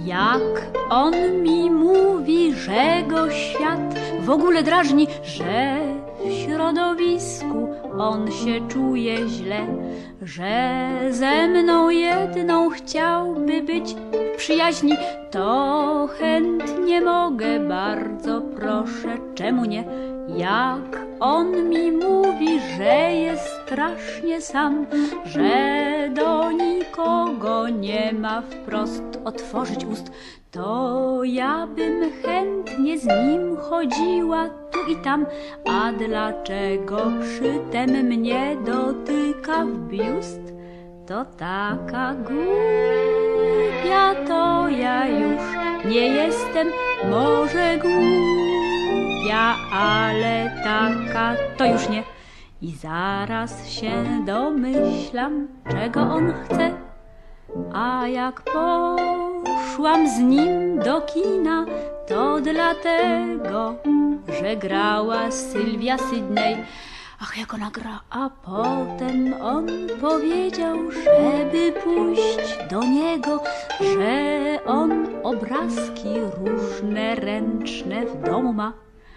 Jak on mi mówi, że go świat w ogóle drażni, że w środowisku on się czuje źle, że ze mną jedną chciałby być w przyjaźni, to chętnie mogę, bardzo proszę, czemu nie? Jak on mi mówi, że jest strasznie sam, że do nikogo nie ma wprost otworzyć ust, to ja bym chętnie z nim chodziła tu i tam. A dlaczego przytem mnie dotyka w biust? To taka głupia, to ja już nie jestem, może głupia, ale taka to już nie. I zaraz się domyślam, czego on chce. A jak poszłam z nim do kina, to dlatego, że grała Sylwia Sydney. Ach, jak ona gra, a potem on powiedział, żeby pójść do niego, że on obrazki różne ręczne w domu ma.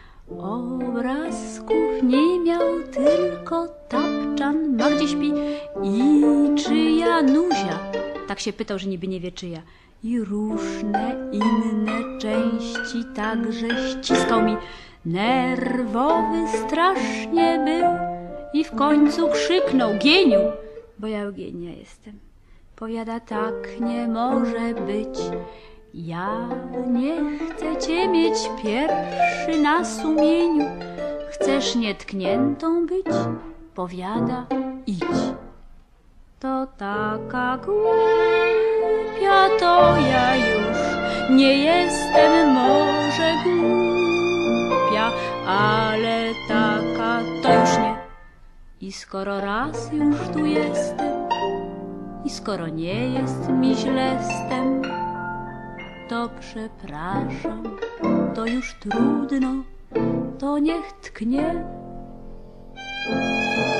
Obrazków nie miał, tylko tapczan ma gdzie śpi i czyja Nuzia. Tak się pytał, że niby nie wie czyja. I różne inne części także ściskał mi. Nerwowy strasznie był i w końcu krzyknął: Gieniu! Bo ja Eugenia jestem. Powiada: tak nie może być. Ja nie chcę cię mieć pierwszy na sumieniu. Chcesz nietkniętą być? Powiada: idź. To taka głupia, to ja już nie jestem, może głupia, ale taka to już nie. I skoro raz już tu jestem i skoro nie jest mi źle z tem, to przepraszam, to już trudno, to niech tknie.